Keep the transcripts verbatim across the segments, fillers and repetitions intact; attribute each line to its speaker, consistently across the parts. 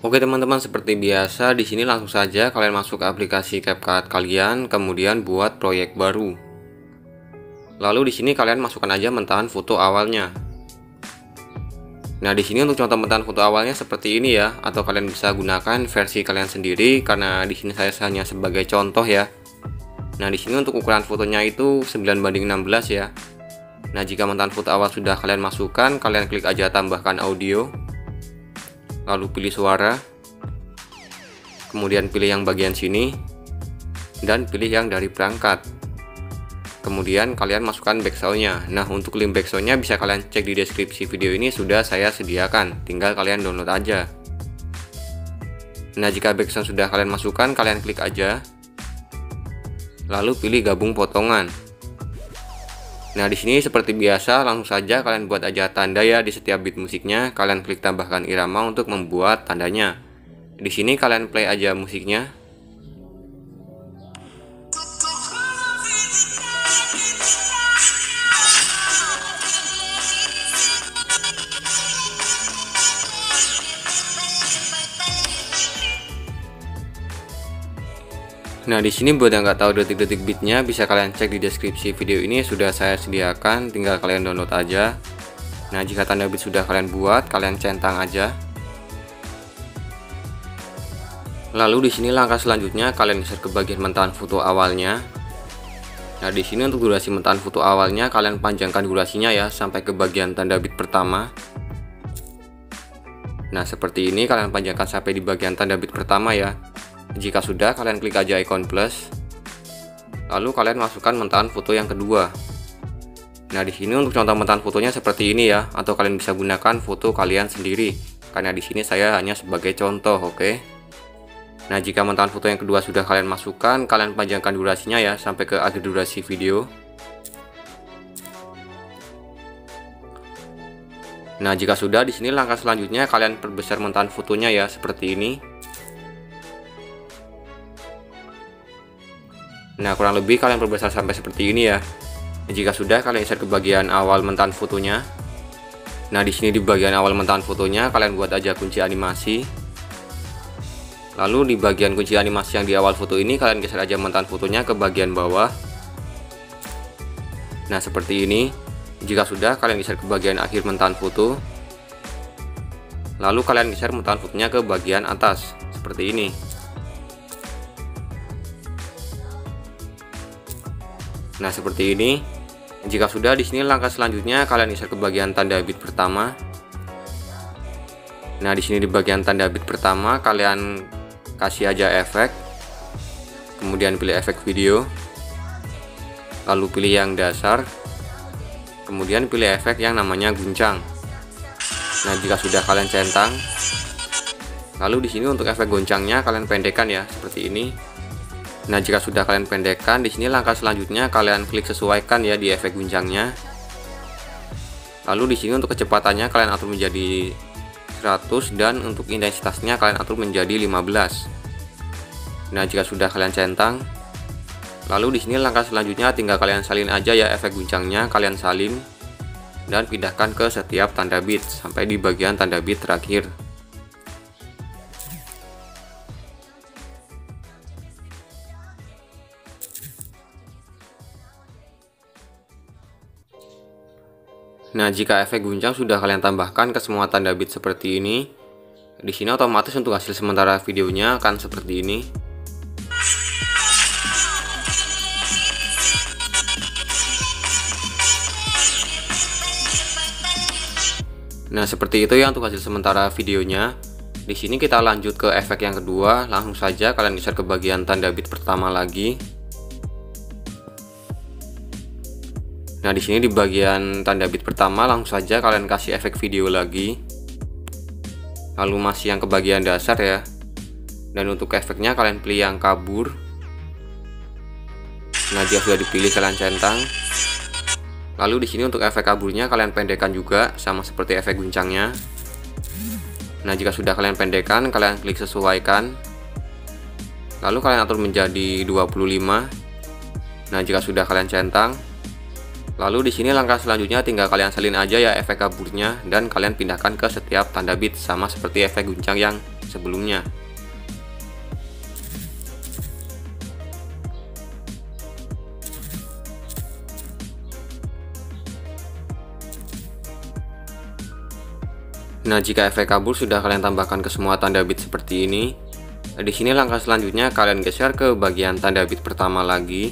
Speaker 1: Oke teman-teman, seperti biasa di sini langsung saja kalian masuk ke aplikasi CapCut kalian, kemudian buat proyek baru. Lalu di sini kalian masukkan aja mentahan foto awalnya. Nah, di sini untuk contoh mentahan foto awalnya seperti ini ya, atau kalian bisa gunakan versi kalian sendiri karena di sini saya hanya sebagai contoh ya. Nah, di sini untuk ukuran fotonya itu sembilan banding enam belas ya. Nah, jika mentahan foto awal sudah kalian masukkan, kalian klik aja tambahkan audio. Lalu pilih suara, kemudian pilih yang bagian sini, dan pilih yang dari perangkat. Kemudian kalian masukkan backsoundnya. Nah, untuk link backsoundnya bisa kalian cek di deskripsi video ini, sudah saya sediakan, tinggal kalian download aja. Nah, jika backsound sudah kalian masukkan, kalian klik aja, lalu pilih gabung potongan. Nah, di sini seperti biasa langsung saja kalian buat aja tanda ya di setiap beat musiknya. Kalian klik tambahkan irama untuk membuat tandanya. Di sini kalian play aja musiknya. Nah, di sini buat yang nggak tahu detik-detik beatnya bisa kalian cek di deskripsi video ini, sudah saya sediakan, tinggal kalian download aja. Nah, jika tanda beat sudah kalian buat, kalian centang aja. Lalu di sini langkah selanjutnya kalian geser ke bagian mentahan foto awalnya. Nah, di sini untuk durasi mentahan foto awalnya kalian panjangkan durasinya ya sampai ke bagian tanda beat pertama. Nah, seperti ini kalian panjangkan sampai di bagian tanda beat pertama ya. Jika sudah, kalian klik aja ikon plus. Lalu kalian masukkan mentahan foto yang kedua. Nah, di sini untuk contoh mentahan fotonya seperti ini ya, atau kalian bisa gunakan foto kalian sendiri. Karena di sini saya hanya sebagai contoh, oke. Nah, jika mentahan foto yang kedua sudah kalian masukkan, kalian panjangkan durasinya ya sampai ke akhir durasi video. Nah, jika sudah, di sini langkah selanjutnya kalian perbesar mentahan fotonya ya seperti ini. Nah, kurang lebih kalian perbesar sampai seperti ini ya. Jika sudah, kalian geser ke bagian awal mentahan fotonya. Nah, di sini di bagian awal mentahan fotonya kalian buat aja kunci animasi. Lalu di bagian kunci animasi yang di awal foto ini kalian geser aja mentahan fotonya ke bagian bawah. Nah, seperti ini. Jika sudah, kalian geser ke bagian akhir mentahan foto. Lalu kalian geser mentahan fotonya ke bagian atas seperti ini. Nah, seperti ini. Jika sudah, di sini langkah selanjutnya kalian geser ke bagian tanda beat pertama. Nah, di sini di bagian tanda beat pertama kalian kasih aja efek. Kemudian pilih efek video. Lalu pilih yang dasar. Kemudian pilih efek yang namanya guncang. Nah, jika sudah kalian centang. Lalu di sini untuk efek goncangnya kalian pendekkan ya seperti ini. Nah, jika sudah kalian pendekkan, di sini langkah selanjutnya kalian klik sesuaikan ya di efek guncangnya. Lalu di sini untuk kecepatannya kalian atur menjadi seratus dan untuk intensitasnya kalian atur menjadi lima belas. Nah, jika sudah kalian centang, lalu di sini langkah selanjutnya tinggal kalian salin aja ya efek guncangnya, kalian salin dan pindahkan ke setiap tanda beat sampai di bagian tanda beat terakhir. Nah, jika efek guncang sudah kalian tambahkan ke semua tanda beat seperti ini, di sini otomatis untuk hasil sementara videonya akan seperti ini. Nah, seperti itu ya untuk hasil sementara videonya. Di sini kita lanjut ke efek yang kedua. Langsung saja kalian geser ke bagian tanda beat pertama lagi. Nah, di sini di bagian tanda beat pertama langsung saja kalian kasih efek video lagi. Lalu masih yang ke bagian dasar ya. Dan untuk efeknya kalian pilih yang kabur. Nah, jika sudah dipilih kalian centang. Lalu di sini untuk efek kaburnya kalian pendekkan juga sama seperti efek guncangnya. Nah, jika sudah kalian pendekkan, kalian klik sesuaikan. Lalu kalian atur menjadi dua puluh lima. Nah, jika sudah kalian centang, Lalu di sini langkah selanjutnya tinggal kalian salin aja ya efek kaburnya dan kalian pindahkan ke setiap tanda bit sama seperti efek guncang yang sebelumnya. Nah, jika efek kabur sudah kalian tambahkan ke semua tanda bit seperti ini, di sini langkah selanjutnya kalian geser ke bagian tanda bit pertama lagi.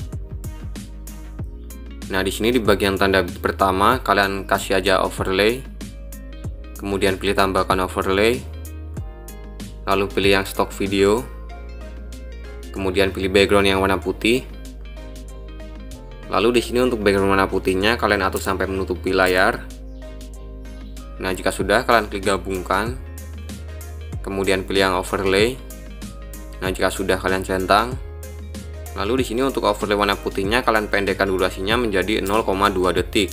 Speaker 1: Nah, di sini di bagian tanda bit pertama kalian kasih aja overlay, kemudian pilih tambahkan overlay, lalu pilih yang stock video, kemudian pilih background yang warna putih. Lalu di sini untuk background warna putihnya kalian atur sampai menutupi layar. Nah, jika sudah kalian klik gabungkan, kemudian pilih yang overlay. Nah, jika sudah kalian centang. Lalu di sini untuk overlay warna putihnya kalian pendekkan durasinya menjadi nol koma dua detik.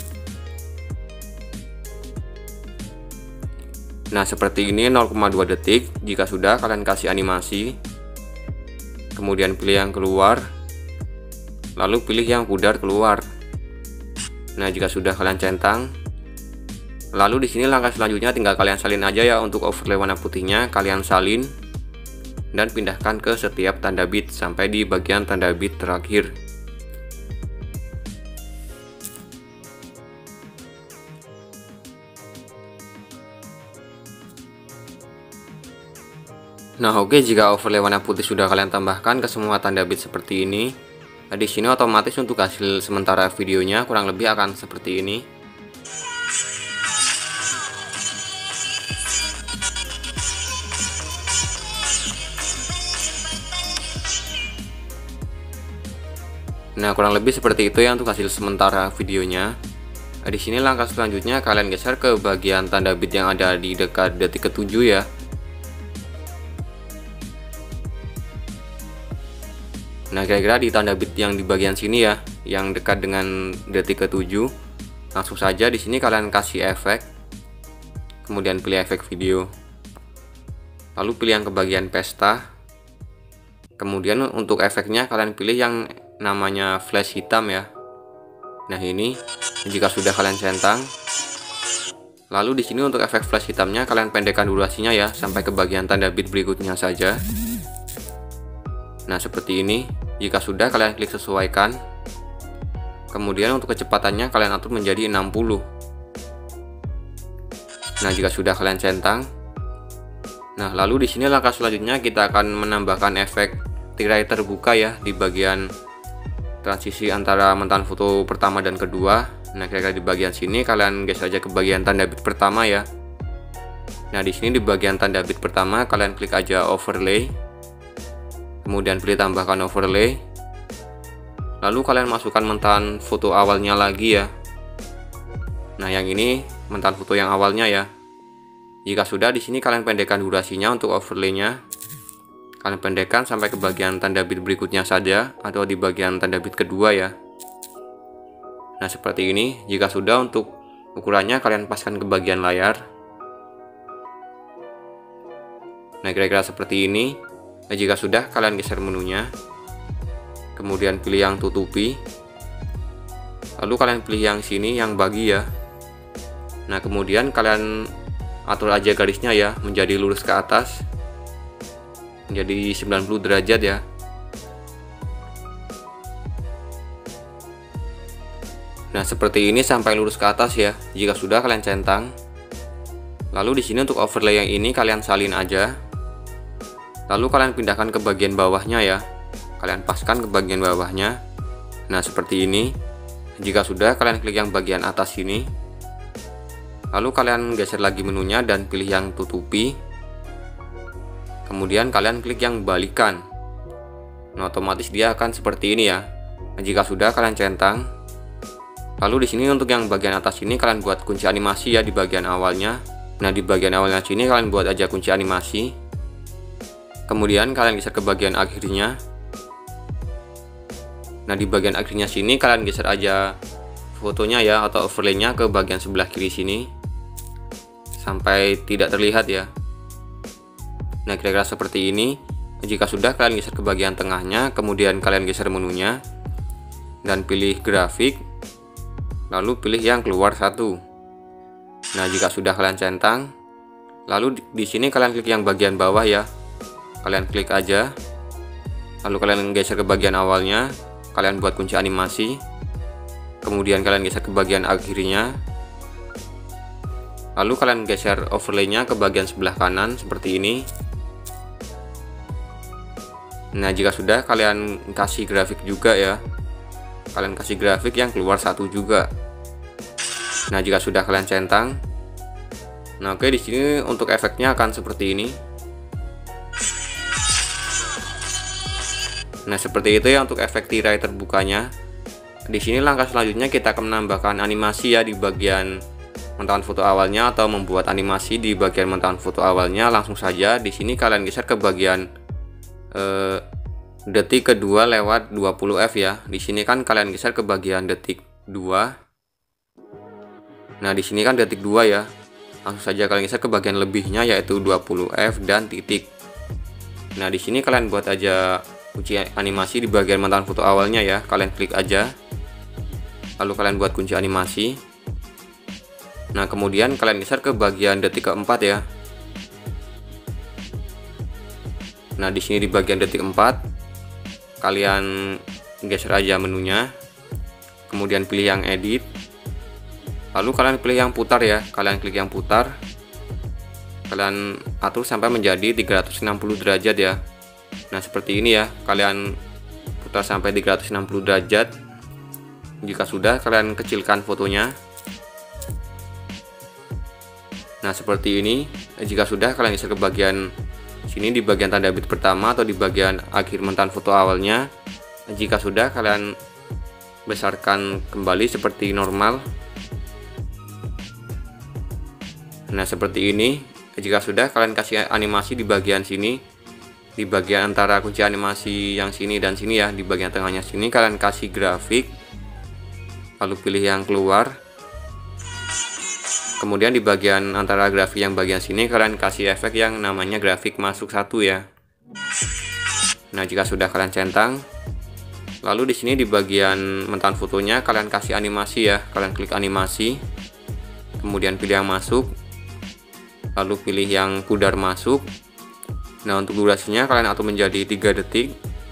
Speaker 1: Nah, seperti ini nol koma dua detik. Jika sudah kalian kasih animasi, kemudian pilih yang keluar, lalu pilih yang pudar keluar. Nah, jika sudah kalian centang, lalu di sini langkah selanjutnya tinggal kalian salin aja ya untuk overlay warna putihnya, kalian salin dan pindahkan ke setiap tanda bit sampai di bagian tanda bit terakhir. Nah, oke, jika overlay warna putih sudah kalian tambahkan ke semua tanda bit seperti ini, nah, di sini otomatis untuk hasil sementara videonya kurang lebih akan seperti ini. Nah, kurang lebih seperti itu ya untuk hasil sementara videonya. Nah, di sini langkah selanjutnya kalian geser ke bagian tanda bit yang ada di dekat detik ketujuh ya. Nah, kira-kira di tanda bit yang di bagian sini ya, yang dekat dengan detik ketujuh. Langsung saja di sini kalian kasih efek, kemudian pilih efek video, lalu pilih yang ke bagian pesta. Kemudian untuk efeknya kalian pilih yang namanya flash hitam ya. Nah, ini jika sudah kalian centang, lalu di sini untuk efek flash hitamnya kalian pendekkan durasinya ya sampai ke bagian tanda bit berikutnya saja. Nah, seperti ini. Jika sudah kalian klik sesuaikan, kemudian untuk kecepatannya kalian atur menjadi enam puluh. Nah, jika sudah kalian centang, nah lalu di sini langkah selanjutnya kita akan menambahkan efek tirai terbuka ya di bagian transisi antara mentahan foto pertama dan kedua. Nah, kira-kira di bagian sini kalian geser aja ke bagian tanda bit pertama ya. Nah, di sini di bagian tanda bit pertama kalian klik aja overlay, kemudian pilih tambahkan overlay, lalu kalian masukkan mentahan foto awalnya lagi ya. Nah, yang ini mentahan foto yang awalnya ya. Jika sudah di sini kalian pendekkan durasinya untuk overlaynya, kalian pendekkan sampai ke bagian tanda bit berikutnya saja atau di bagian tanda bit kedua ya. Nah, seperti ini. Jika sudah untuk ukurannya kalian paskan ke bagian layar. Nah, kira-kira seperti ini. Nah, jika sudah kalian geser menunya, kemudian pilih yang tutupi, lalu kalian pilih yang sini yang bagi ya. Nah, kemudian kalian atur aja garisnya ya menjadi lurus ke atas, menjadi sembilan puluh derajat ya. Nah, seperti ini sampai lurus ke atas ya. Jika sudah kalian centang, lalu di sini untuk overlay yang ini kalian salin aja. Lalu kalian pindahkan ke bagian bawahnya ya. Kalian paskan ke bagian bawahnya. Nah, seperti ini. Jika sudah kalian klik yang bagian atas sini. Lalu kalian geser lagi menunya dan pilih yang tutupi. Kemudian kalian klik yang balikan. Nah, otomatis dia akan seperti ini ya. Nah, jika sudah kalian centang. Lalu di sini untuk yang bagian atas ini kalian buat kunci animasi ya di bagian awalnya. Nah, di bagian awalnya sini kalian buat aja kunci animasi. Kemudian kalian geser ke bagian akhirnya. Nah, di bagian akhirnya sini kalian geser aja fotonya ya atau overlaynya ke bagian sebelah kiri sini sampai tidak terlihat ya. Nah, kira-kira seperti ini. Jika sudah kalian geser ke bagian tengahnya, kemudian kalian geser menunya dan pilih grafik. lalu pilih yang keluar satu. Nah, jika sudah kalian centang, lalu di, di sini kalian klik yang bagian bawah ya. Kalian klik aja. Lalu kalian geser ke bagian awalnya, kalian buat kunci animasi. Kemudian kalian geser ke bagian akhirnya. Lalu kalian geser overlay-nya ke bagian sebelah kanan seperti ini. Nah, jika sudah, kalian kasih grafik juga ya. Kalian kasih grafik yang keluar satu juga. Nah, jika sudah kalian centang, nah oke, di sini untuk efeknya akan seperti ini. Nah, seperti itu ya untuk efek tirai terbukanya. Di sini langkah selanjutnya kita akan menambahkan animasi ya di bagian montahan foto awalnya, atau membuat animasi di bagian montahan foto awalnya. Langsung saja di sini kalian geser ke bagian eh, detik kedua lewat dua puluh F ya. Di sini kan kalian geser ke bagian detik dua. Nah, di sini kan detik dua ya. Langsung saja kalian geser ke bagian lebihnya, yaitu dua puluh F dan titik. Nah, di sini kalian buat aja kunci animasi di bagian montahan foto awalnya ya. Kalian klik aja. Lalu kalian buat kunci animasi. Nah, kemudian kalian geser ke bagian detik keempat ya. Nah, di sini di bagian detik empat kalian geser aja menunya. Kemudian pilih yang edit. Lalu kalian pilih yang putar ya. Kalian klik yang putar. Kalian atur sampai menjadi tiga ratus enam puluh derajat ya. Nah, seperti ini ya. Kalian putar sampai tiga ratus enam puluh derajat. Jika sudah, kalian kecilkan fotonya. Nah, seperti ini. Jika sudah, kalian geser ke bagian sini di bagian tanda bit pertama atau di bagian akhir montahan foto awalnya. Jika sudah, kalian besarkan kembali seperti normal. Nah, seperti ini. Jika sudah, kalian kasih animasi di bagian sini, di bagian antara kunci animasi yang sini dan sini ya. Di bagian tengahnya sini kalian kasih grafik, lalu pilih yang keluar. Kemudian di bagian antara grafik yang bagian sini kalian kasih efek yang namanya grafik masuk satu ya. Nah, jika sudah kalian centang, lalu di sini di bagian montahan fotonya kalian kasih animasi ya. Kalian klik animasi, kemudian pilih yang masuk, lalu pilih yang pudar masuk. Nah, untuk durasinya kalian atur menjadi tiga detik.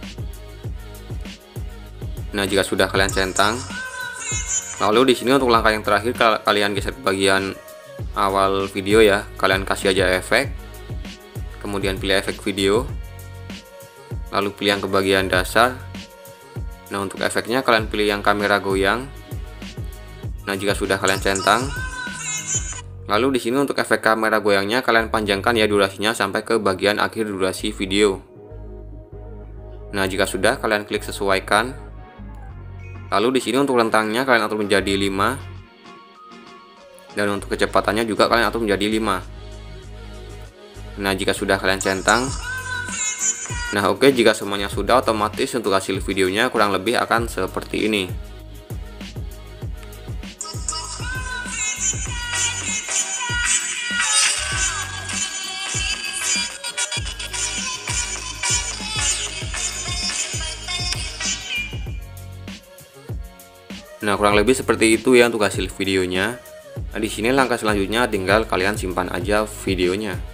Speaker 1: Nah, jika sudah kalian centang, lalu di sini untuk langkah yang terakhir kalian geser ke bagian awal video ya. Kalian kasih aja efek, kemudian pilih efek video, lalu pilih yang ke bagian dasar. Nah, untuk efeknya kalian pilih yang kamera goyang. Nah, jika sudah kalian centang, lalu di sini untuk efek kamera goyangnya kalian panjangkan ya durasinya sampai ke bagian akhir durasi video. Nah, jika sudah kalian klik sesuaikan. Lalu di sini untuk rentangnya kalian atur menjadi lima. Dan untuk kecepatannya juga kalian atur menjadi lima. Nah, jika sudah kalian centang. Nah, oke, jika semuanya sudah, otomatis untuk hasil videonya kurang lebih akan seperti ini. Nah, kurang lebih seperti itu ya untuk hasil videonya. Nah, di sini langkah selanjutnya tinggal kalian simpan aja videonya.